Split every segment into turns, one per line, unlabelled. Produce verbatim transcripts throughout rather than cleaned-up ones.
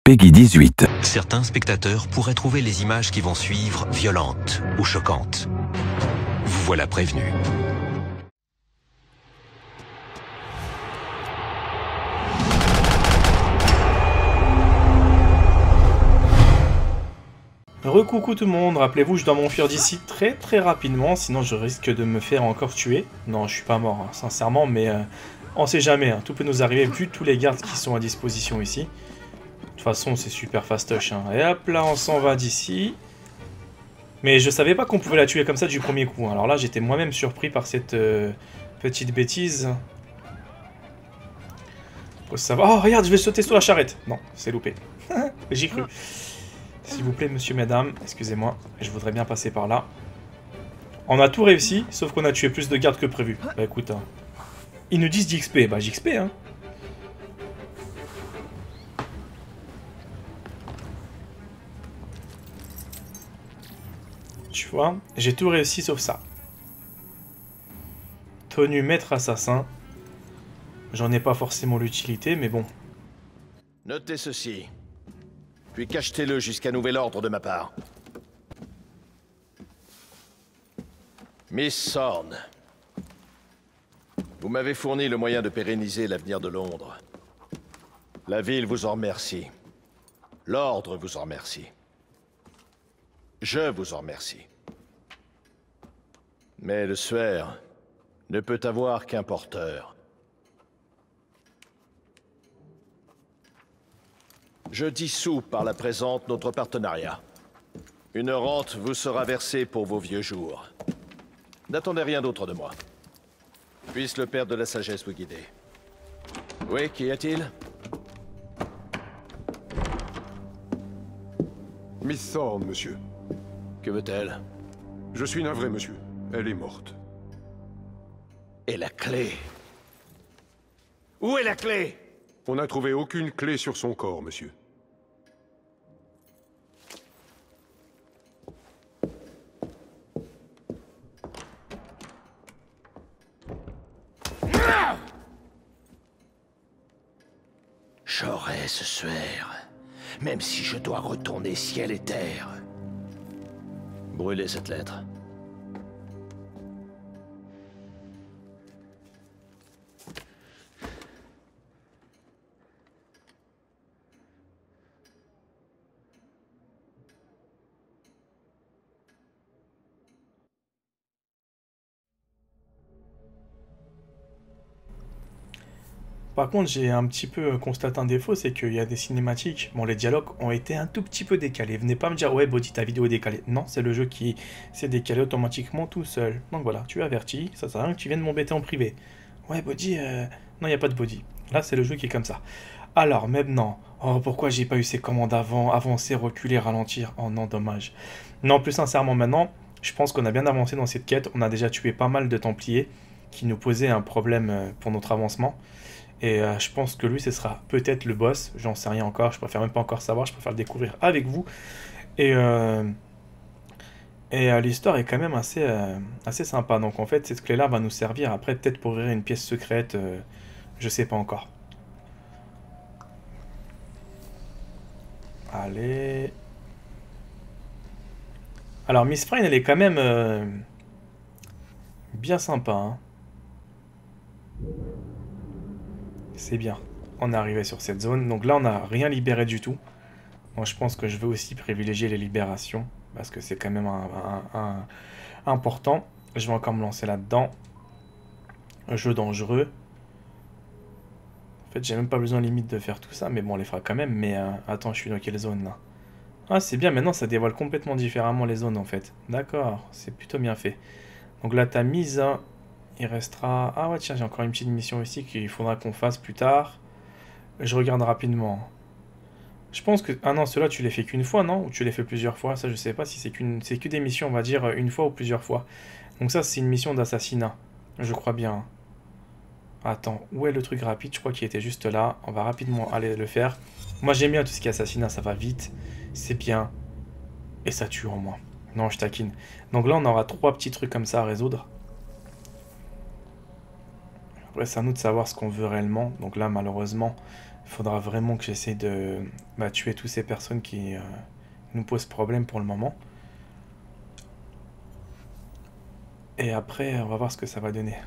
Peggy dix-huit.
Certains spectateurs pourraient trouver les images qui vont suivre violentes ou choquantes. Vous voilà prévenu.
Recoucou tout le monde, rappelez-vous, je dois m'enfuir d'ici très très rapidement, sinon je risque de me faire encore tuer. Non, je suis pas mort, hein, sincèrement, mais euh, on sait jamais, hein, tout peut nous arriver vu tous les gardes qui sont à disposition ici. De toute façon, c'est super fastoche, hein. Et hop là, on s'en va d'ici. Mais je savais pas qu'on pouvait la tuer comme ça du premier coup. Alors là, j'étais moi-même surpris par cette euh, petite bêtise. Faut savoir... Oh, regarde, je vais sauter sur la charrette. Non, c'est loupé. J'y cru. S'il vous plaît, monsieur, madame, excusez-moi, je voudrais bien passer par là. On a tout réussi, sauf qu'on a tué plus de gardes que prévu. Bah écoute, hein. Ils nous disent d'X P, bah j'X P, hein. Tu vois, j'ai tout réussi sauf ça. Tenue maître assassin. J'en ai pas forcément l'utilité, mais bon.
Notez ceci. Puis cachetez-le jusqu'à nouvel ordre de ma part. Miss Thorne, vous m'avez fourni le moyen de pérenniser l'avenir de Londres. La ville vous en remercie. L'ordre vous en remercie. Je vous en remercie. Mais le suaire ne peut avoir qu'un porteur. Je dissous par la présente notre partenariat. Une rente vous sera versée pour vos vieux jours. N'attendez rien d'autre de moi. Puisse le Père de la Sagesse vous guider. Oui, qu'y a-t-il?
Miss Thorne, monsieur.
Que veut-elle?
Je suis navré, monsieur. Elle est morte.
Et la clé? Où est la clé?
On n'a trouvé aucune clé sur son corps, monsieur.
J'aurai ce suaire, même si je dois retourner ciel et terre. Brûlez cette lettre.
Par contre, j'ai un petit peu constaté un défaut, c'est qu'il y a des cinématiques. Bon, les dialogues ont été un tout petit peu décalés. Venez pas me dire, ouais, Body, ta vidéo est décalée. Non, c'est le jeu qui s'est décalé automatiquement tout seul. Donc voilà, tu es averti, ça sert à rien que tu viennes m'embêter en privé. Ouais, Body, euh... non, il n'y a pas de Body. Là, c'est le jeu qui est comme ça. Alors, maintenant, oh, pourquoi j'ai pas eu ces commandes avant? Avancer, reculer, ralentir. Oh non, dommage. Non, plus sincèrement, maintenant, je pense qu'on a bien avancé dans cette quête. On a déjà tué pas mal de Templiers qui nous posaient un problème pour notre avancement. Et euh, je pense que lui, ce sera peut-être le boss. J'en sais rien encore. Je préfère même pas encore savoir. Je préfère le découvrir avec vous. Et, euh, et euh, l'histoire est quand même assez, euh, assez sympa. Donc en fait, cette clé-là va nous servir après peut-être pour ouvrir une pièce secrète. Euh, je sais pas encore. Allez. Alors Miss Frayne, elle est quand même euh, bien sympa, hein. C'est bien. On est arrivé sur cette zone. Donc là, on n'a rien libéré du tout. Moi, je pense que je vais aussi privilégier les libérations. Parce que c'est quand même un, un, un, important. Je vais encore me lancer là-dedans. Un jeu dangereux. En fait, j'ai même pas besoin limite de faire tout ça. Mais bon, on les fera quand même. Mais euh, attends, je suis dans quelle zone là? Ah, c'est bien. Maintenant, ça dévoile complètement différemment les zones en fait. D'accord. C'est plutôt bien fait. Donc là, ta mise... Hein, il restera... Ah ouais, tiens, j'ai encore une petite mission ici qu'il faudra qu'on fasse plus tard. Je regarde rapidement. Je pense que... Ah non, ceux-là, tu les fais qu'une fois, non? Ou tu les fais plusieurs fois? Ça, je sais pas si c'est qu'une... C'est que des missions, on va dire, une fois ou plusieurs fois. Donc ça, c'est une mission d'assassinat. Je crois bien. Attends, où est le truc rapide? Je crois qu'il était juste là. On va rapidement aller le faire. Moi, j'aime bien tout ce qui est assassinat, ça va vite. C'est bien. Et ça tue en moins. Non, je taquine. Donc là, on aura trois petits trucs comme ça à résoudre. Après, c'est à nous de savoir ce qu'on veut réellement. Donc là, malheureusement, Il faudra vraiment que j'essaie de bah, tuer toutes ces personnes qui euh, nous posent problème pour le moment. Et après, on va voir ce que ça va donner.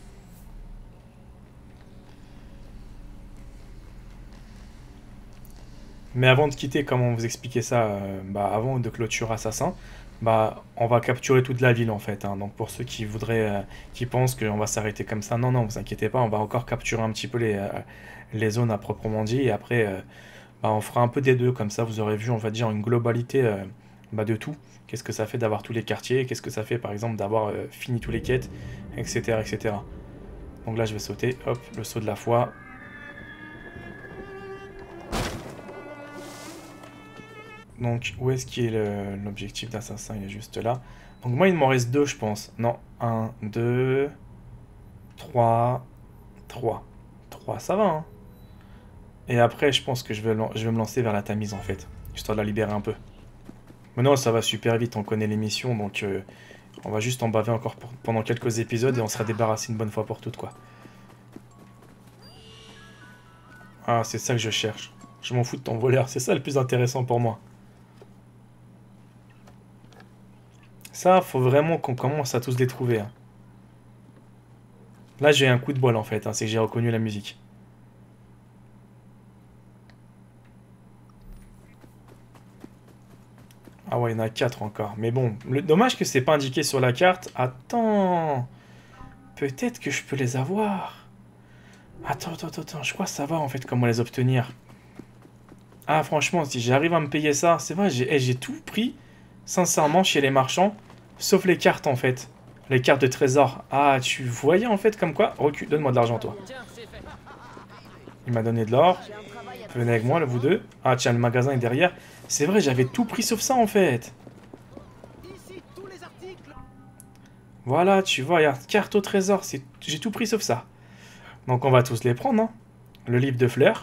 Mais avant de quitter, comment vous expliquer ça euh, bah, avant de clôturer Assassin, bah, on va capturer toute la ville en fait. Hein. Donc pour ceux qui voudraient, euh, qui pensent qu'on va s'arrêter comme ça, non, non, vous inquiétez pas, on va encore capturer un petit peu les, euh, les zones à proprement dit. Et après, euh, bah, on fera un peu des deux, comme ça vous aurez vu, on va dire, une globalité euh, bah, de tout. Qu'est-ce que ça fait d'avoir tous les quartiers, qu'est-ce que ça fait par exemple d'avoir euh, fini tous les quêtes, et cetera, et cetera. Donc là je vais sauter, hop, le saut de la foi. Donc, où est-ce qu'il est l'objectif d'assassin? Il est juste là. Donc, moi, il m'en reste deux, je pense. Non, un, deux, trois, trois. Trois, ça va, hein. Et après, je pense que je vais, je vais me lancer vers la Tamise, en fait. Histoire de la libérer un peu. Mais non, ça va super vite, on connaît l'émission, donc... Euh, on va juste en baver encore pour, pendant quelques épisodes et on sera débarrassé une bonne fois pour toutes, quoi. Ah, c'est ça que je cherche. Je m'en fous de ton voleur, c'est ça le plus intéressant pour moi. Ça, faut vraiment qu'on commence à tous les trouver. Hein. Là, j'ai un coup de bol, en fait. Hein, c'est que j'ai reconnu la musique. Ah ouais, il y en a quatre encore. Mais bon, le dommage que c'est pas indiqué sur la carte. Attends. Peut-être que je peux les avoir. Attends, attends, attends. Je crois savoir, en fait, comment les obtenir. Ah, franchement, si j'arrive à me payer ça... C'est vrai, j'ai hey, tout pris, sincèrement, chez les marchands. Sauf les cartes, en fait. Les cartes de trésor. Ah, tu voyais, en fait, comme quoi... Recule, donne-moi de l'argent, toi. Il m'a donné de l'or. Venez avec moi, là, vous deux. Ah, tiens, le magasin est derrière. C'est vrai, j'avais tout pris sauf ça, en fait. Voilà, tu vois, regarde, carte au trésor. J'ai tout pris sauf ça. Donc, on va tous les prendre, hein. Le livre de fleurs.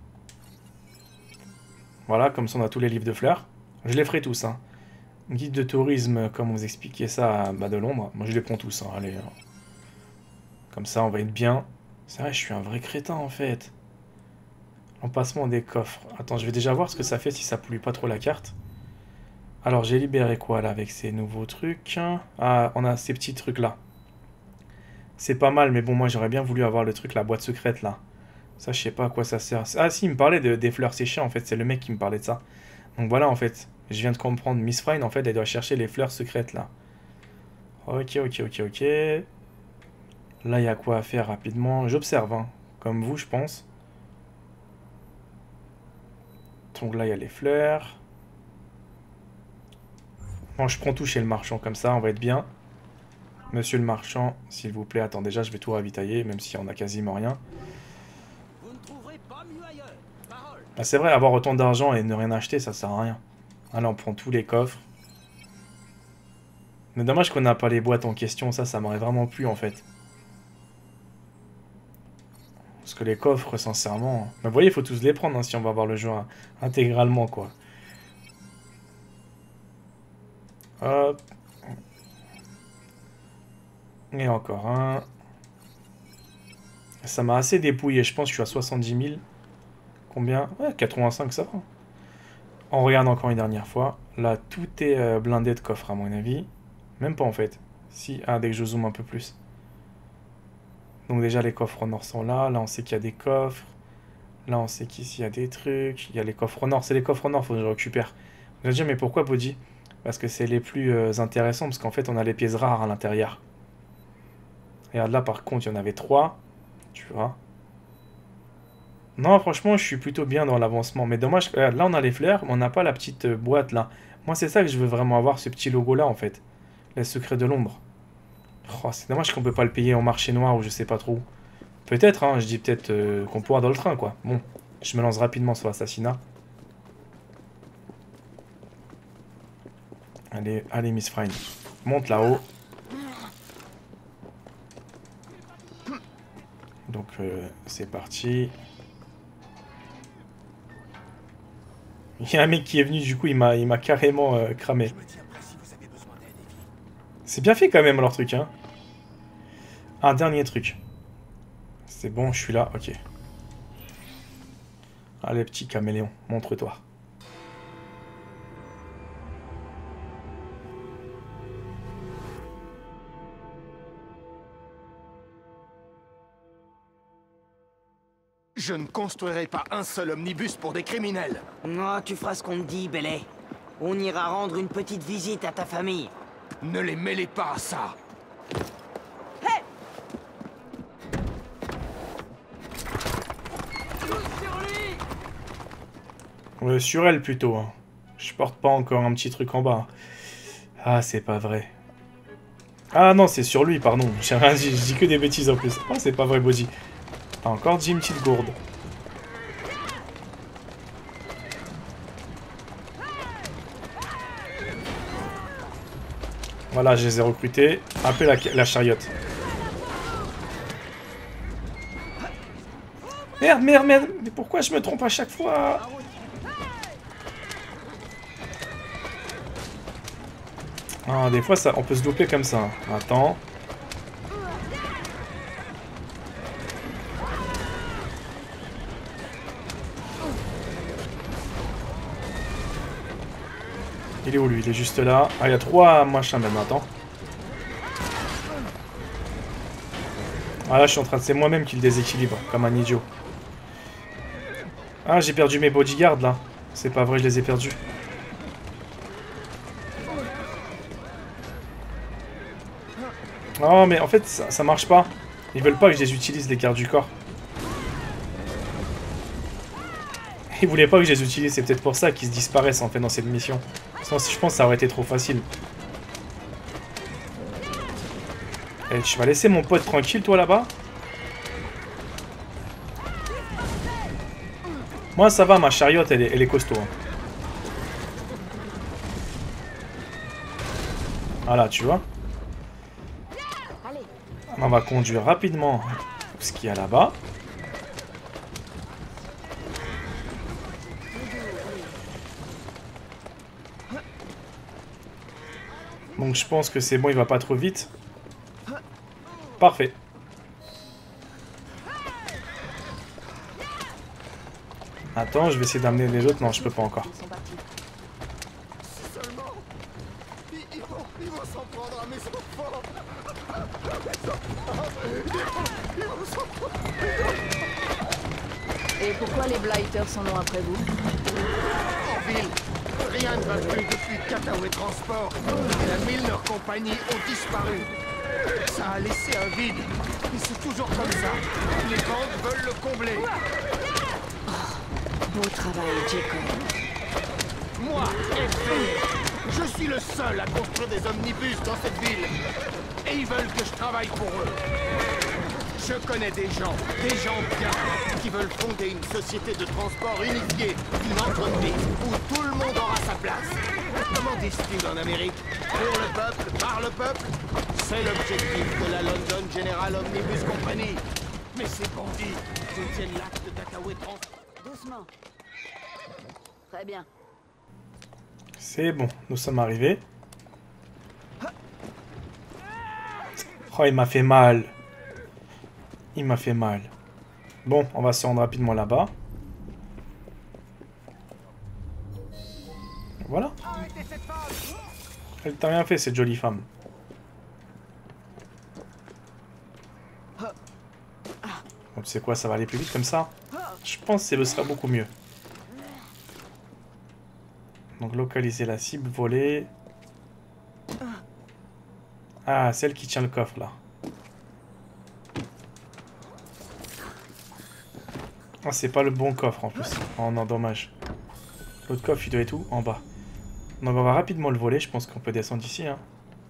Voilà, comme ça, on a tous les livres de fleurs. Je les ferai tous, hein. Guide de tourisme, comment vous expliquer ça bah, de Londres. Moi, je les prends tous, hein. Allez. Hein. Comme ça, on va être bien. C'est vrai, je suis un vrai crétin, en fait. L'emplacement des coffres. Attends, je vais déjà voir ce que ça fait si ça pollue pas trop la carte. Alors, j'ai libéré quoi, là, avec ces nouveaux trucs? Ah, on a ces petits trucs-là. C'est pas mal, mais bon, moi, j'aurais bien voulu avoir le truc, la boîte secrète, là. Ça, je sais pas à quoi ça sert. Ah, si, il me parlait de, des fleurs séchées, en fait. C'est le mec qui me parlait de ça. Donc, voilà, en fait. Je viens de comprendre. Miss Fine, en fait, elle doit chercher les fleurs secrètes, là. Ok, ok, ok, ok. Là, il y a quoi à faire rapidement. J'observe, hein. Comme vous, je pense. Donc là, il y a les fleurs. Bon, je prends tout chez le marchand, comme ça, on va être bien. Monsieur le marchand, s'il vous plaît. Attends, déjà, je vais tout ravitailler, même si on a quasiment rien. Ah, c'est vrai, avoir autant d'argent et ne rien acheter, ça sert à rien. Ah, là, on prend tous les coffres. Mais dommage qu'on n'a pas les boîtes en question, ça, ça m'aurait vraiment plu, en fait. Parce que les coffres, sincèrement... Mais vous voyez, il faut tous les prendre, hein, si on va voir le jeu hein, intégralement, quoi. Hop. Et encore un. Ça m'a assez dépouillé, je pense que je suis à soixante-dix mille. Combien? Ouais, quatre-vingt-cinq, ça va. On regarde encore une dernière fois. Là, tout est euh, blindé de coffres, à mon avis. Même pas, en fait. Si, ah, dès que je zoome un peu plus. Donc déjà, les coffres nord sont là. Là, on sait qu'il y a des coffres. Là, on sait qu'ici, il y a des trucs. Il y a les coffres nord. C'est les coffres nord, faut que je récupère. Vous allez dire, mais pourquoi, Bodhi? Parce que c'est les plus euh, intéressants, parce qu'en fait, on a les pièces rares à l'intérieur. Regarde, là, par contre, il y en avait trois. Tu vois. Non, franchement, je suis plutôt bien dans l'avancement. Mais dommage, regarde, là, on a les fleurs, mais on n'a pas la petite euh, boîte, là. Moi, c'est ça que je veux vraiment avoir, ce petit logo-là, en fait. Les secrets de l'ombre. Oh, c'est dommage qu'on peut pas le payer en marché noir ou je sais pas trop. Peut-être, hein, je dis peut-être euh, qu'on pourra dans le train, quoi. Bon, je me lance rapidement sur l'assassinat. Allez, allez, Miss Fine. Monte là-haut. Donc, euh, c'est parti. Il y a un mec qui est venu, du coup, il m'a il m'a carrément euh, cramé. C'est bien fait quand même, leur truc, hein. Un dernier truc. C'est bon, je suis là, ok. Allez, petit caméléon, montre-toi.
Je ne construirai pas un seul omnibus pour des criminels.
Oh, tu feras ce qu'on te dit, Belay. On ira rendre une petite visite à ta famille.
Ne les mêlez pas à ça.
Hey!
Euh, sur elle plutôt. Hein. Je porte pas encore un petit truc en bas. Ah, c'est pas vrai. Ah non, c'est sur lui, pardon. J'ai rien dit, je dis que des bêtises en plus. Ah, c'est pas vrai, Body. Ah, encore dit une petite gourde. Voilà, je les ai recrutés. Un peu la, la chariote. Merde, merde, merde. Mais pourquoi je me trompe à chaque fois? Ah, des fois, ça, on peut se doubler comme ça. Attends. Il est où, lui? Il est juste là. Ah, il y a trois machins maintenant. Attends. Ah, là, je suis en train de... C'est moi-même qui le déséquilibre, comme un idiot. Ah, j'ai perdu mes bodyguards, là. C'est pas vrai, je les ai perdus. Oh, mais en fait, ça, ça marche pas. Ils veulent pas que je les utilise, les gardes du corps. Ils voulaient pas que je les utilise, c'est peut-être pour ça qu'ils se disparaissent, en fait, dans cette mission. Sinon, je pense que ça aurait été trop facile. Et tu vas laisser mon pote tranquille, toi, là-bas? Moi, ça va, ma chariote, elle est, elle est costaud. Hein. Voilà, tu vois. On va conduire rapidement ce qu'il y a là-bas. Donc je pense que c'est bon, il va pas trop vite. Parfait. Attends, je vais essayer d'amener les autres. Non, je peux pas encore.
Et pourquoi les Blighters sont loin après vous?
En ville, rien ne va plus depuis Cataway Transport. La Milner Company ont disparu. Ça a laissé un vide. Et c'est toujours comme ça. Les banques veulent le combler.
Beau travail, Jacob.
Moi, F B, je suis le seul à construire des omnibus dans cette ville. Et ils veulent que je travaille pour eux. Je connais des gens, des gens bien, qui veulent fonder une société de transport unifiée, une entreprise où tout le monde aura sa place. Comment disent-ils en Amérique? Pour le peuple, par le peuple? C'est l'objectif de la London General Omnibus Company. Mais ces bandits détiennent l'acte d'Attaway Transport.
Doucement. Très bien.
C'est bon, nous sommes arrivés. Oh, il m'a fait mal. Il m'a fait mal. Bon, on va se rendre rapidement là-bas. Voilà. Elle t'a rien fait, cette jolie femme. Bon, tu sais quoi, ça va aller plus vite comme ça. Je pense que ce sera beaucoup mieux. Donc, localiser la cible, voler. Ah, celle qui tient le coffre, là. Ah, c'est pas le bon coffre, en plus. Oh non, dommage. L'autre coffre, il doit être où? En bas. Donc, on va rapidement le voler. Je pense qu'on peut descendre ici, hein.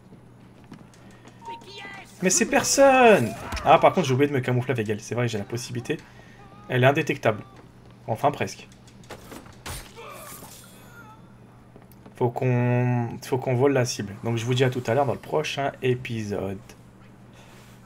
Mais c'est personne! Ah, par contre, j'ai oublié de me camoufler avec elle. C'est vrai que j'ai la possibilité. Elle est indétectable. Enfin, presque. Faut qu'on faut qu'on vole la cible. Donc, je vous dis à tout à l'heure dans le prochain épisode.